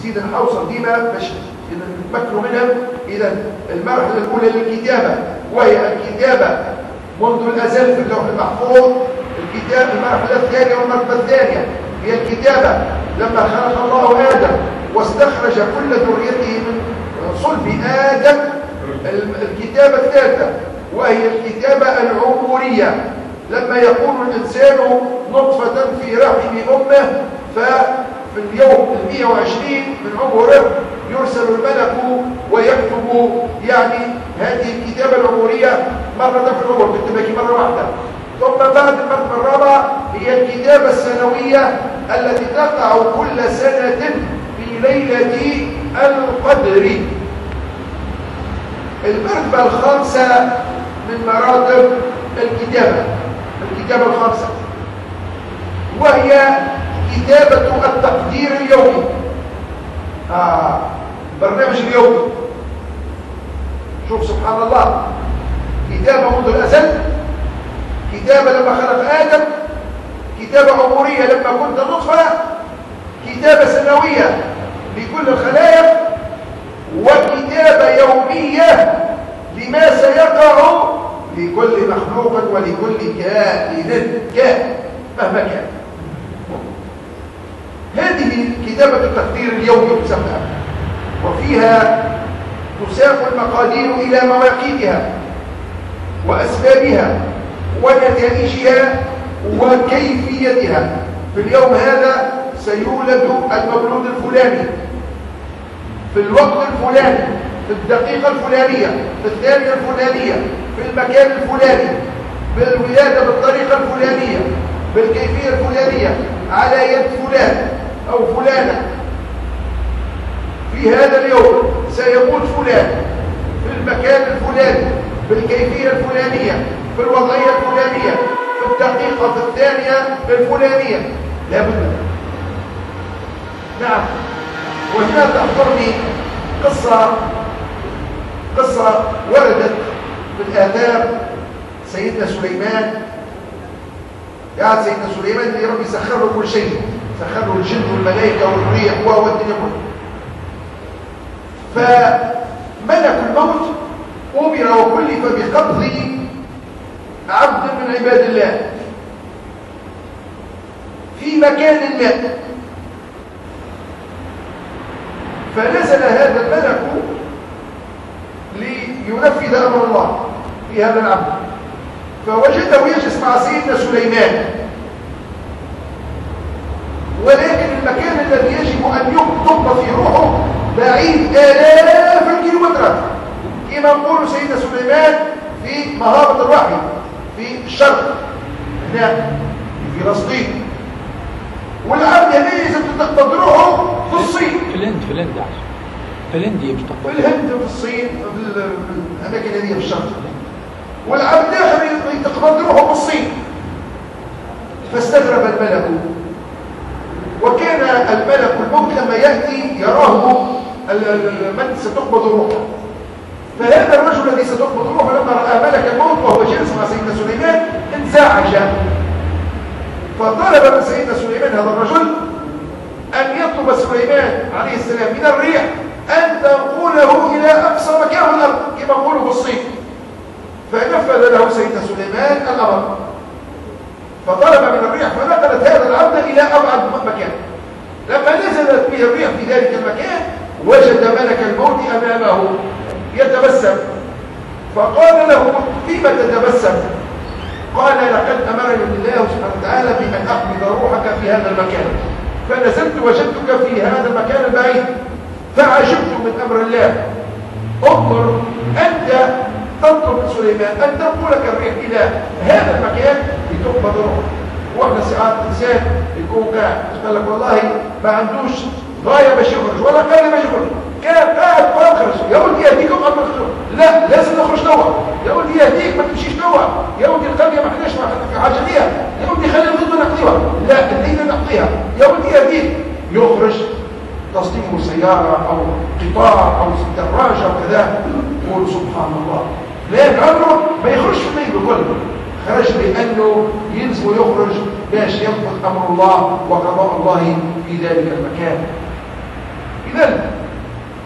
نزيد نحوصل ديما باش نتمكنوا منها. إذا المرحلة الأولى للكتابة وهي الكتابة منذ الأزل في اللوح المحفوظ. المرحلة الثانية والمرتبة الثانية هي الكتابة لما خلق الله آدم واستخرج كل ذريته من صلب آدم. الكتابة الثالثة وهي الكتابة العمرية لما يكون الإنسان نطفة في رحم أمه، ففي اليوم 120 من عمره يرسل الملك ويكتب يعني هذه الكتابة العمرية مرة في العمر، بالتبكي مرة واحدة. ثم بعد المرتبة الرابعة هي الكتابة السنوية التي تقع كل سنة في ليلة القدر. المرتبة الخامسة من مراتب الكتابة الخامسة وهي كتابة التقدير اليومي. البرنامج اليومي. شوف سبحان الله، كتابة منذ الأزل، كتابة لما خلق آدم، كتابة عمرية لما كنت نطفة، كتابة سنوية لكل الخلائق، وكتابة يومية لما سيقع لكل مخلوق ولكل كائن مهما كان. هذه كتابة التقدير اليومي تسمى، وفيها تساق المقادير إلى مواقيتها وأسبابها ونتائجها وكيفيتها. في اليوم هذا سيولد المولود الفلاني في الوقت الفلاني في الدقيقة الفلانية في الثانية الفلانية في المكان الفلاني بالولادة بالطريقة الفلانية بالكيفية الفلانية على يد فلان أو فلانة. في هذا اليوم سيموت فلان في المكان الفلاني بالكيفية الفلانية في الوضعية الفلانية في الدقيقة في الثانية الفلانية. لا بد. نعم. وهنا تحضرني قصة وردت في الآثار. سيدنا سليمان قاعد سيدنا سليمان اللي ربي سخر له كل شيء، سخر له الجن والملائكة والريح والدنيا كلها. فملك الموت أمر وكلف بقبض عبد من عباد الله في مكان ما، فنزل هذا الملك لينفذ أمر الله في هذا العبد، فوجده يجلس مع سيدنا سليمان، ولكن المكان الذي يجب أن يقبض في روحه بعيد آلاف الكيلومترات. كما يقول سيدنا سليمان في مهابة الوحي في الشرق هنا في فلسطين، والعبد هنا لازم تقبض روحه في الصين. في الهند في الهند مش تقبض، في الهند وفي الصين في الأماكن هذه في الشرق، والعبد الآخر تقبض روحه في الصين. فاستغرب الملك، وكان الملك الموت لما يأتي يراه من ستقبض روحه. فهذا الرجل الذي ستقبض روحه لما رأى ملك الموت وهو جالس مع سيدنا سليمان انزعج، فطلب من سيدنا سليمان هذا الرجل أن يطلب سليمان عليه السلام من الريح أن تنقله إلى أقصى مكان في الأرض كما يقولوا في الصين. فنفذ له سيدنا سليمان الأمر، فطلب من الريح فنقلت هذا العبد إلى أبعد مكان. لما نزلت به الريح في ذلك المكان وجد ملك الموت أمامه يتبسم، فقال له فيما تتبسم؟ قال لقد أمرني الله سبحانه وتعالى بأن أقبض روحك في هذا المكان، فنزلت وجدتك في هذا المكان البعيد فعجبت من أمر الله. انظر أنت تطلب من سليمان أن تنقلك الريح إلى هذا المكان لتقبض روحك. واحنا ساعات إنسان يكون قال لك والله ما عندوش غاية باش يخرج ولا قال باش يخرج، كان قاعد ويخرج. يا ولدي يهديكم قبل الخروج، لا لازم نخرج توا. يا ولدي يهديك ما تمشيش توا. يا ولدي القرية ما احناش في حاجة ليها. يا ولدي خلينا نغدو نقضيها، لا الليلة نقضيها. يا ولدي يهديك يخرج تصديمه سيارة أو قطار أو دراجة وكذا. يقول سبحان الله لأن عمره ما يخرج في الليل بكل، خرج لأنه يلزم يخرج باش ينفذ أمر الله وقضاء الله في ذلك المكان. إذا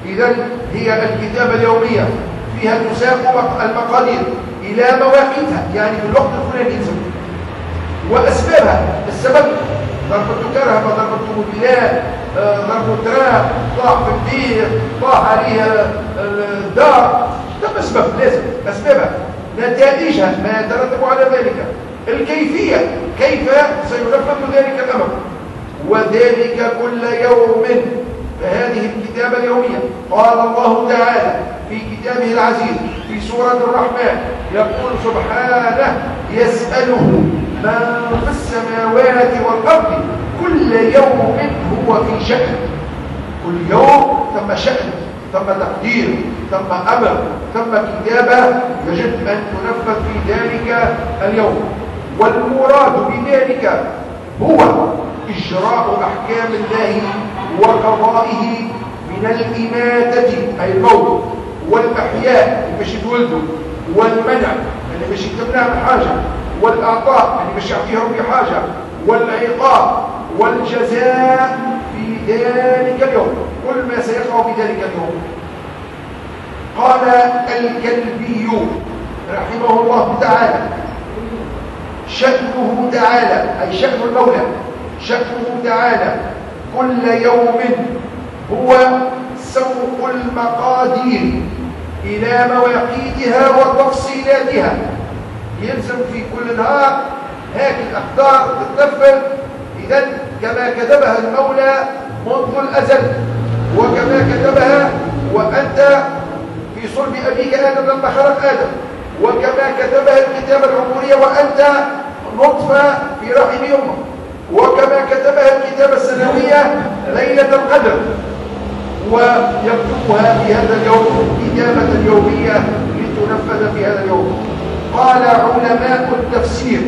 إذن هي الكتابة اليومية فيها تساق المقادير إلى مواقيتها، يعني في الوقت الفلاني يلزم، وأسبابها. السبب ضربة كهرباء، ضربة موبيلات، ضربة تراب، طاح في البير، طاح عليها الدار، ده أسباب لازم أسبابها. نتائجها ما يترتب على ذلك. الكيفية كيف سينفذ ذلك الأمر، وذلك كل يوم. فهذه الكتابة اليومية. قال الله تعالى في كتابه العزيز في سورة الرحمن يقول سبحانه: يسأله من في السماوات والأرض كل يوم هو في شأن. كل يوم ثم شأن، ثم تقدير، ثم أمر، ثم كتابة يجب أن تنفذ في ذلك اليوم. والمراد بذلك هو إجراء أحكام الله وقضائه من الإماتة أي الموت، والأحياء اللي مش يتولدوا، والمنع اللي مش يتمنع من حاجة، والأعطاء اللي مش يعطيهم بحاجة، والعقاب والجزاء في ذلك اليوم، كل ما سيقع في ذلك اليوم. قال الكلبي رحمه الله تعالى: شأنه تعالى أي شأن المولى، شأنه تعالى كل يوم هو سوق المقادير إلى مواقيتها وتفصيلاتها. يلزم في كل نهار هاك الأقدار تتنفذ إذن كما كتبها المولى منذ الأزل، وكما كتبها وأنت في صلب أبيك آدم لما خلق آدم، وكما كتبها الكتابة العمرية وأنت نطفة في رحم أمك، وكما كتبها الكتابة السنوية ليلة القدر، ويكتبها في هذا اليوم كتابة يومية لتنفذ في هذا اليوم. قال علماء التفسير: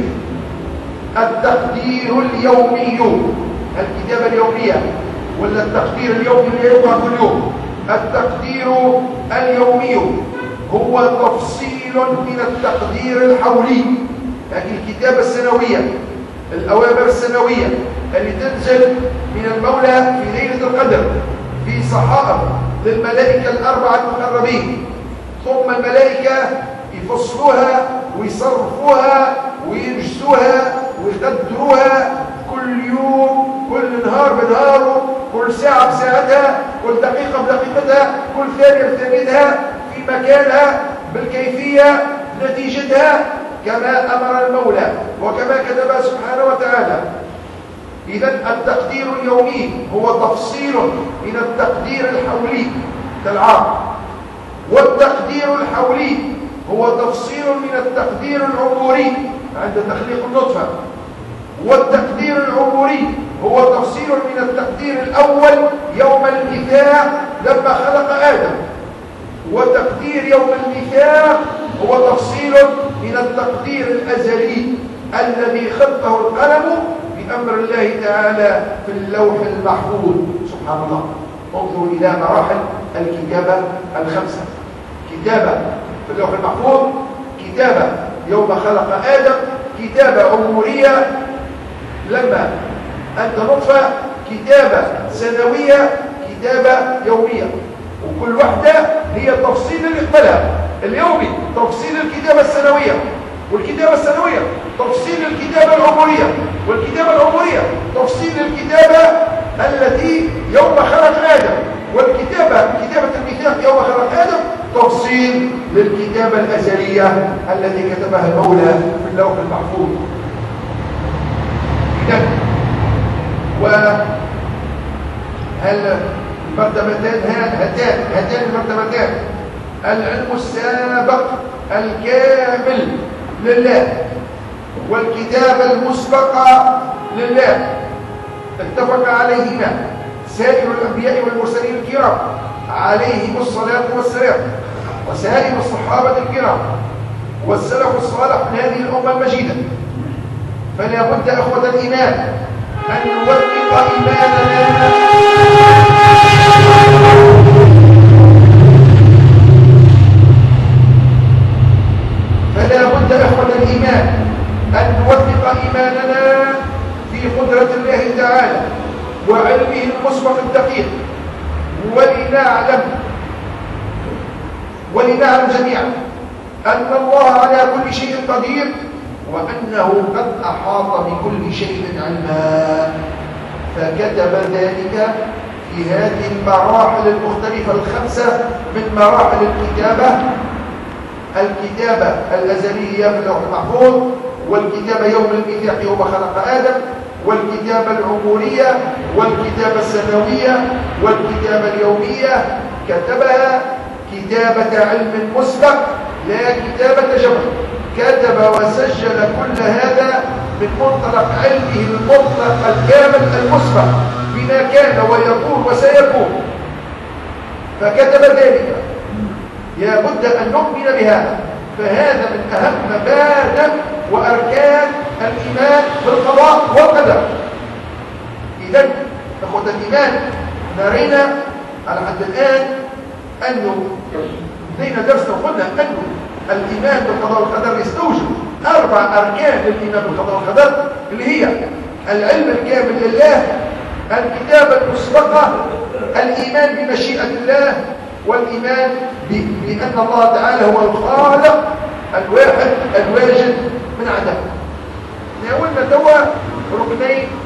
التقدير اليومي، الكتابة اليومية ولا التقدير اليومي اللي يوقع كل يوم، التقدير اليومي هو تفصيل من التقدير الحولي، يعني الكتابة السنوية، الأوامر السنوية اللي تنزل من المولى في ليلة القدر في صحائف للملائكة الأربعة المقربين، ثم الملائكة يفصلوها ويصرفوها وينجزوها ويقدروها كل يوم، كل نهار بنهاره، كل ساعة بساعتها، كل دقيقة بدقيقتها، كل ثانية بثانيتها، في مكانها، بالكيفية، نتيجتها، كما أمر المولى وكما كتبها سبحانه وتعالى. إذن التقدير اليومي هو تفصيل من التقدير الحولي كالعام، والتقدير الحولي هو تفصيل من التقدير العمري عند تخليق النطفة، والتقدير العمري هو تفصيل من التقدير الأول يوم الميثاق لما خلق آدم، وتقدير يوم الميثاق هو تفصيل من التقدير الأزلي الذي خطه القلم بأمر الله تعالى في اللوح المحفوظ. سبحان الله، انظروا إلى مراحل الكتابة الخمسة: كتابة في اللوح المحفوظ، كتابة يوم خلق آدم، كتابة عمرية لما أنت نطفة، كتابة سنوية، كتابة يومية، وكل واحدة هي تفصيل اللي قبلها. اليومي تفصيل الكتابة السنوية، والكتابة السنوية تفصيل الكتابة العمرية، والكتابة العمرية تفصيل الكتابة التي يوم خلق آدم، والكتابة كتابة الميثاق يوم خلق آدم تفصيل للكتابة الأزلية التي كتبها المولى في اللوح المحفوظ. إذن وهل المرتبتان هاتان المرتبتان: العلم السابق الكامل لله، والكتابة المسبقة لله، اتفق عليهما سائر الأنبياء والمرسلين الكرام عليهم الصلاة والسلام، وسائر الصحابة الكرام والسلف الصالح من هذه الأمة المجيدة. فلا بد أخوة الإيمان أن نوثق إيماننا في قدرة الله تعالى وعلمه المسبق الدقيق، ولنعلم ولنعلم جميعا أن الله على كل شيء قدير وأنه قد أحاط بكل شيء علما. فكتب ذلك في هذه المراحل المختلفة الخمسة من مراحل الكتابة الأزلية في اللوح المحفوظ، والكتابة يوم الميثاق يوم خلق آدم، والكتابة العمرية، والكتابة السنوية، والكتابة اليومية. كتبها كتابة علم مسبق لا كتابة جبر. كتب وسجل كل هذا من منطلق علمه المطلق الكامل المسبق بما كان ويكون وسيكون. فكتب ذلك، يا بد أن نؤمن بهذا. فهذا من أهم مبادئ وأركان الإيمان بالقضاء والقدر. إذن إخوة الإيمان، نرينا على حد الآن أنه لدينا درس وقلنا أنه الإيمان بالقضاء والقدر يستوجب 4 أركان للإيمان بالقضاء والقدر، اللي هي العلم الكامل لله، الكتابة المسبقة، الإيمان بمشيئة الله، والإيمان بأن الله تعالى هو الخالق الواحد الواجد من عدم. ناولنا توا ركنين